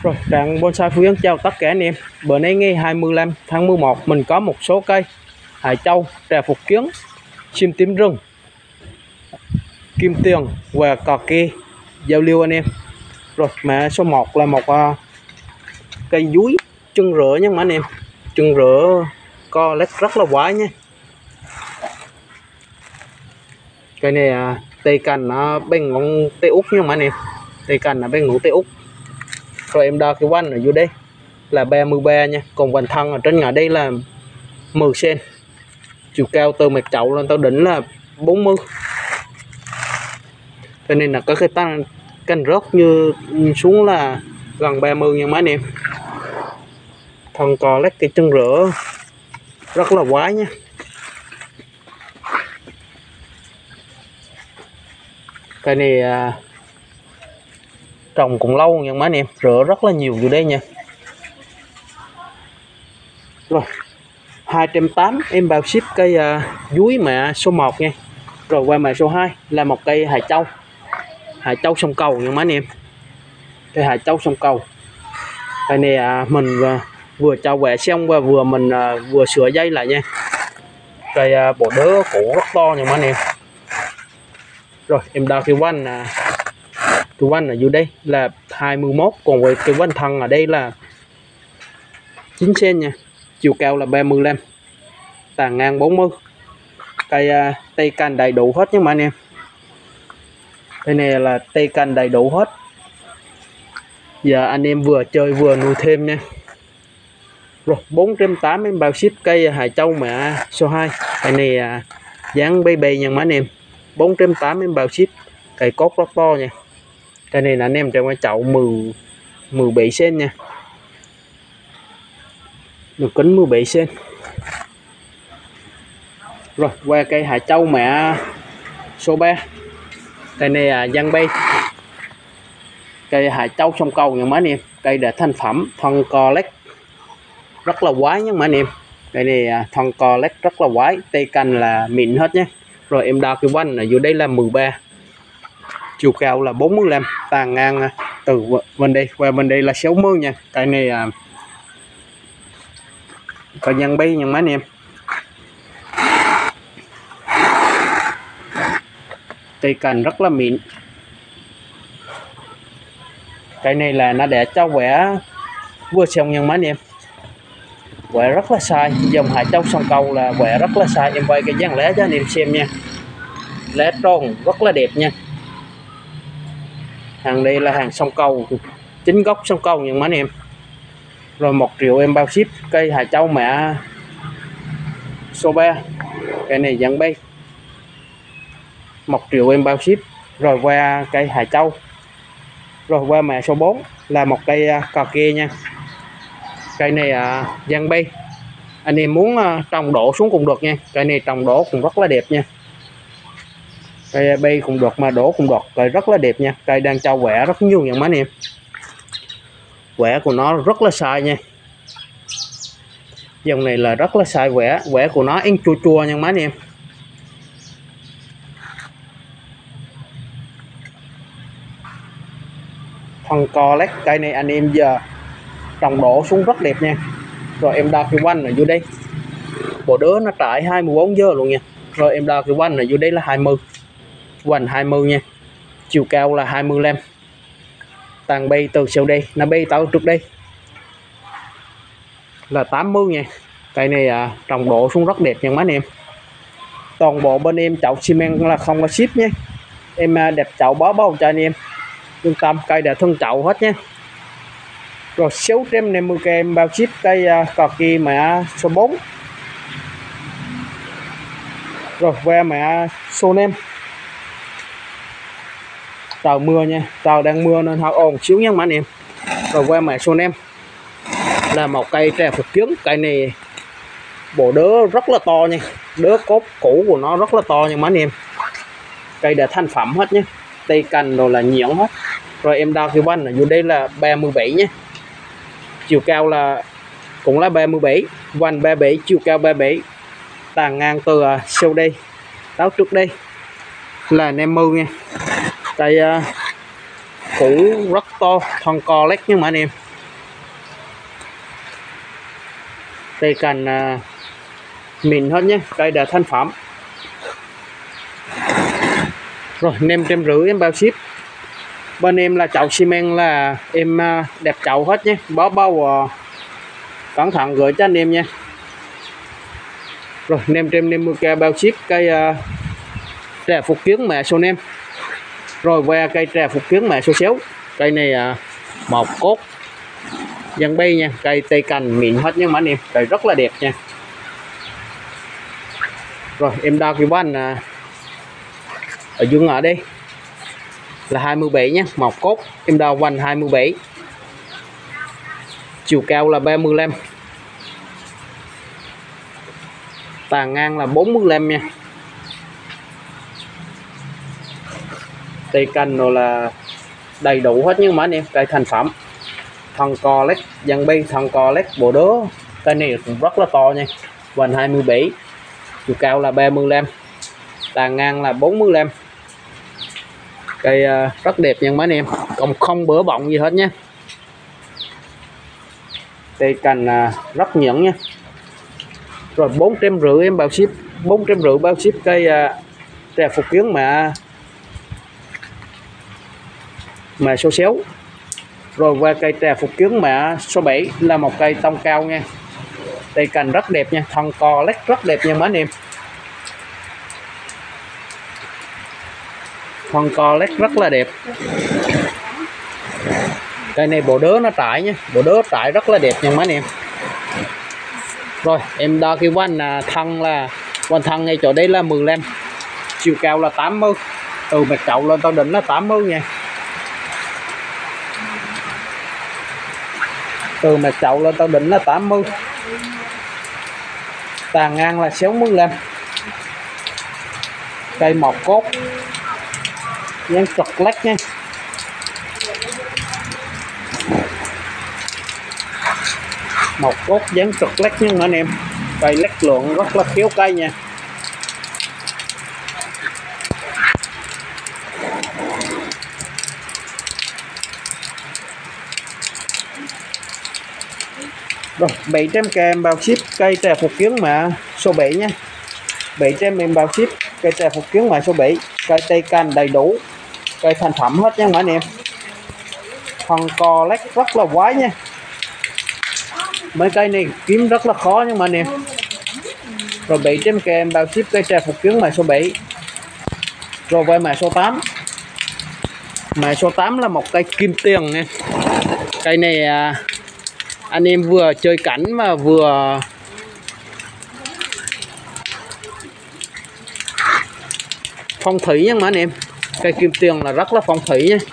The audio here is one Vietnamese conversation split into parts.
Rồi, Trạng Bonsai Phú Yên chào tất cả anh em. Bữa nay ngày 25 tháng 11 mình có một số cây hải châu, trà phục kiến, chim tím rừng, kim tiền và cò kê giao lưu anh em. Rồi, mã số 1 là một cây dúi chân rửa nha anh em. Chân rửa co lét rất là quái nha. Cây này tây cành nó bên ngọn tây út nha anh em. Tây cành là bên ngọn tây út. Rồi em đo cái quanh ở dưới đây là 33 nha, còn vành thân ở trên ngã đây là 10 cm. Chiều cao từ mặt chậu lên tới đỉnh là 40. Cho nên là có cái canh rớt như xuống là gần 30 nha mấy anh em. Thân cò lét cái chân rửa rất là quái nha. Cái này trồng cũng lâu nha mấy anh em, rửa rất là nhiều vô đây nha. Rồi 280 em bao ship cây dúi mã số 1 nha. Rồi qua mã số 2 là một cây hải châu sông cầu nha mấy anh em. Cây hải châu sông cầu. Cây này mình vừa trao quẹ xong và mình vừa sửa dây lại nha. Cây bộ đứa cũ rất to nha mấy anh em. Rồi em đo cái quanh ở dưới đây là 21, còn với cái quanh thân ở đây là 9 cm nha. Chiều cao là 35, tàn ngang 40. Cây tây cành đầy đủ hết nhé mà anh em. Cây này là tây cành đầy đủ hết. Giờ anh em vừa chơi vừa nuôi thêm nha. Rồi 480 em bao ship cây hải châu mã số 2. Cây này dáng baby nha mấy anh em. 480 em bao ship. Cây cốt rất to nha. Cây này là anh em trong cái chậu 17 cm nha. Được kính 17 cm. Rồi qua cây hải châu mã số 3. Cây này giăng bay. Cây hải châu sông cầu nha mấy anh em. Cây đã thành phẩm, thân co lét rất là quái nha mấy anh em. Cây này thân co lét rất là quái, tây cành là mịn hết nhé. Rồi em đo cái quanh ở dưới đây là 13, chiều cao là 45, tàn ngang từ bên đây qua bên đây là 60 nha. Cây này có nhân bay nha mấy anh em. Cây cành rất là mịn. Cây này là nó để cho quẻ vừa xong nha mấy anh em. Quẻ rất là sai, dòng hải châu sông cầu là quẻ rất là sai. Em quay cái dáng lá cho anh em xem nha. Lá tròn rất là đẹp nha. Hàng đây là hàng sông cầu, chính gốc sông cầu nha mấy anh em. Rồi 1 triệu em bao ship cây hải châu mã số 3. Cây này dạng bay 1 triệu em bao ship. Rồi qua cây hải châu. Rồi qua mã số 4 là một cây cò kê nha. Cây này giăng bay. Anh em muốn trồng đổ xuống cũng được nha. Cây này trồng đổ cũng rất là đẹp nha. Cây bay cũng được mà đổ cũng được. Cây rất là đẹp nha. Cây đang cho quẻ rất nhiều nha mấy anh em. Quẻ của nó rất là sai nha. Dòng này là rất là sai quẻ. Quẻ của nó ăn chua chua nha mấy anh em. Thân co lét. Cây này anh em giờ trồng đổ xuống rất đẹp nha. Rồi em đo cái quanh ở dưới đây. Bộ đứa nó trải 24 giờ luôn nha. Rồi em đo cái quanh ở dưới đây là 20. Quanh 20 nha. Chiều cao là 25. Tàn bay từ sau đây, nó bay tới trước đây là 80 nha. Cây này trồng đổ xuống rất đẹp nha mấy anh em. Toàn bộ bên em chậu xi men là không có ship nhé. Em đẹp chậu bó bao cho anh em yên tâm. Cây đã thân chậu hết nhé. Rồi 650k em bao ship cây cò kia mã số 4. Rồi qua mã số 5. Trời mưa nha, trời đang mưa nên hơi ồn xíu nha mấy anh em. Rồi qua mã số 5 là một cây trà phục kiến. Cây này bộ đứa rất là to nha. Đứa cốt cũ của nó rất là to nha mấy anh em. Cây đã thành phẩm hết nhé. Tây cành rồi là nhuyễn hết. Rồi em đo cái quanh ở dưới đây là 37 nhé. Chiều cao là cũng là 37, quanh 37, chiều cao 37, tàn ngang từ sau đây tới trước đây là 50 nha. Cây cũ rất to, thân co lét nhưng mà anh em. Cây cành mịn hết nhé, cây đã thành phẩm. Rồi 550 em bao ship. Bên em là chậu xi men là em đẹp chậu hết nhé, bao cẩn thận gửi cho anh em nha. Rồi 550k bao ship. Cây trà phục kiến mẹ số nem. Rồi qua cây trà phục kiến mẹ số xéo. Cây này một cốt dân bay nha, cây tây cành mịn hết nhưng mà anh em, cây rất là đẹp nha. Rồi em đo cái van ở dương ở đây là 27 nhé, một cốt em đo van 27, chiều cao là 35, tàn ngang là 45 nha. Tây cành rồi là đầy đủ hết nhưng mà anh em, cây thành phẩm. Thân co led dân bay, thân co led bộ đứa, cây này cũng rất là to nha, van 27, chiều cao là 35, tàn ngang là 45. Cây rất đẹp nha mấy anh em, còn không bữa bọng gì hết nhé. Cây cành rất nhẫn nha. Rồi 450 em bao ship, 450 bao ship. Cây trà phục kiến mà số xéo. Rồi qua cây trà phục kiến mã số 7 là một cây tông cao nha. Cây cành rất đẹp nha, thân co led rất đẹp nha mấy anh em. Thân co led rất là đẹp. Cây này bộ đớ nó trải nha, bộ đớ trải rất là đẹp nha mấy anh em. Rồi em đo cái van thân ngay chỗ đây là 15, chiều cao là 80, từ mặt chậu lên tới đỉnh là 80 nha. Từ mặt chậu lên tới đỉnh là 80, tàn ngang là 65. Cây một cốt dáng trật lách nha. Một cốt dáng trật lách nha anh em, cây lách lượng rất là khéo cây nha. Rồi 700k em bao ship. Cây trà phục kiến mã số 7 nha, 700 em bao ship. Cây trà phục kiến mã số 7, cây tây cành đầy đủ, cây thành phẩm hết nha anh em. Thân co led rất là quái nha. Mấy cây này kiếm rất là khó nhưng mà anh em. Rồi 700k em bao ship. Cây trà phục kiến mã số 7. Rồi về mã số 8. Mã số 8 là một cây kim tiền nha. Cây này anh em vừa chơi cảnh mà vừa phong thủy nha mà anh em. Cây kim tiền là rất là phong thủy nha.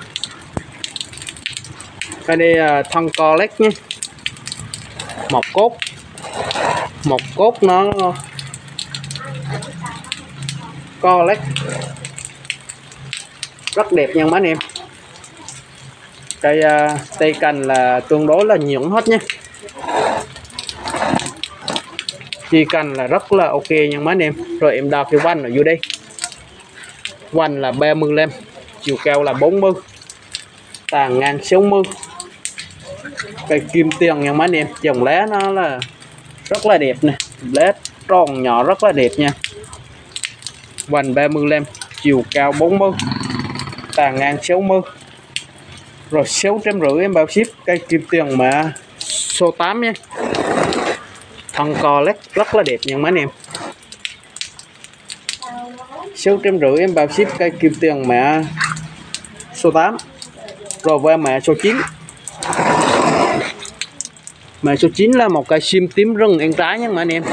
Cây này thân co led nhé, một cốt nó co led rất đẹp nha mấy anh em. Cây tây cành là tương đối là nhuyễn hết nhé, chi cành là rất là ok nha mấy anh em. Rồi em đo cái van ở dưới đây, van là 35, chiều cao là 40, tàn ngang 60. Cây kim tiền nha mấy anh em, dòng lá nó là rất là đẹp nè, lá tròn nhỏ rất là đẹp nha. Van 35, chiều cao 40, tàn ngang 60. Rồi 650 em bao ship. Cây kim tiền mã số 8 nhé, thân co led rất là đẹp nha mấy anh em. 650 em bao ship. Cây kim tiền mã số 8. Rồi qua mã số 9. Mã số 9 là một cây sim tím rừng em trái nha mấy anh em.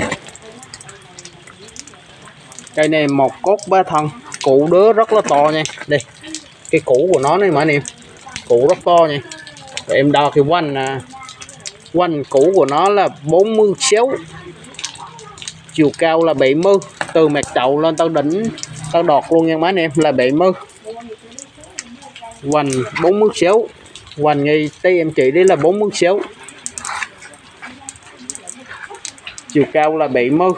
Cây này một cốt 3 thân, củ đứa rất là to nha. Đây cái củ của nó này mấy anh em, củ rất to nha. Rồi em đo cái quanh củ của nó là 46, chiều cao là 70, từ mặt chậu lên tới đỉnh tới đọt luôn nha mấy anh em là 70. Quanh 46, quanh ngay tay em chỉ đấy là 46, chiều cao là 70.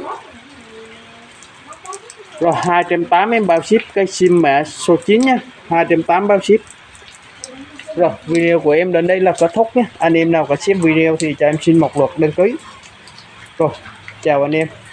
Rồi 280 em bao ship. Cây sim mã số 9 nhé, 280 bao ship. Rồi video của em đến đây là kết thúc nhé. Anh em nào có xem video thì cho em xin một lượt đăng ký. Rồi, chào anh em.